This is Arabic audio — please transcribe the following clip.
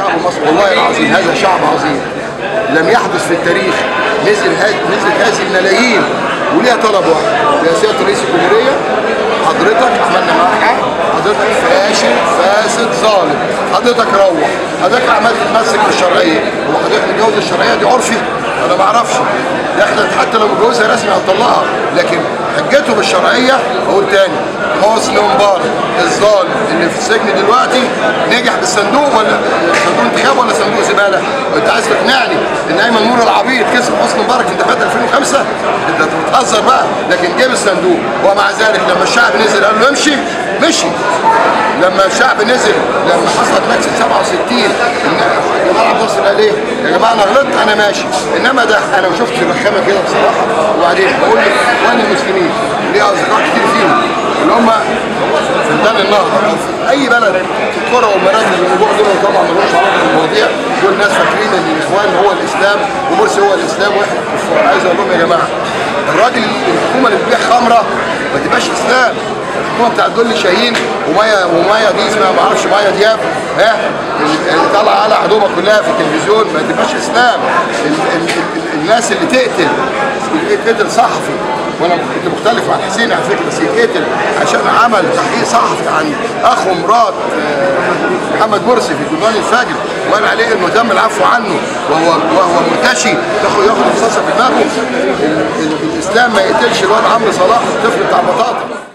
شعب مصر والله العظيم هذا شعب عظيم لم يحدث في التاريخ نزلت هذه الملايين وليها طلب واحد يا سياده رئيس الجمهوريه. حضرتك عملنا معاك حاجه، حضرتك فاشل فاسد ظالم، حضرتك روح، حضرتك عمال تتمسك بالشرعيه، هو حضرتك متجوز الشرعيه دي عرفي؟ انا ما اعرفش، دخلت حتى لو متجوزها رسمي هتطلقها، لكن حجته بالشرعيه. اقول تاني حسني مبارك الظالم اللي في السجن دلوقتي نجح بالصندوق ولا صندوق انتخاب ولا صندوق زباله؟ انت عايز تقنعني ان ايمن نور العبيط كسب حسني مبارك في انتخابات 2005؟ انت بتهزر بقى، لكن جاب الصندوق. ومع ذلك لما الشعب نزل قال له امشي مشي. لما الشعب نزل لما حصلت مكسب 67 جمال عبد الناصر قال ايه؟ يا جماعه انا غلطت انا ماشي. انما ده انا ما شفتش الرخامه كده بصراحه. وبعدين بقول لاخوان المسلمين ليه اصدقاء كتير فيهم اللي هم في ميدان النهضه او في اي بلد في القرى والمراكز، الموضوع دول طبعا ملوش علاقه بالمواضيع، دول ناس فاكرين ان الاخوان هو الاسلام ومرسي هو الاسلام واحنا الكفار. عايز اقول لهم يا جماعه الراجل الحكومه اللي بتبيع خمره ما تبقاش اسلام. الحكومه بتاعت دول شاهين ومايا دي اسمها ما اعرفش مايا دياب اللي طالعه على عدومه كلها في التلفزيون ما تبقاش اسلام. الناس اللي تقتل صحفي، وانا كنت مختلف مع حسين على فكره، بس يتقتل عشان عمل تحقيق صحفي عن اخو مرات محمد مرسي في جورنال الفجر وقال عليه انه تم العفو عنه وهو مرتشي ياخد رصاصه في دماغه. الاسلام ما يقتلش الواد عمرو صلاح الطفل بتاع بطاطا.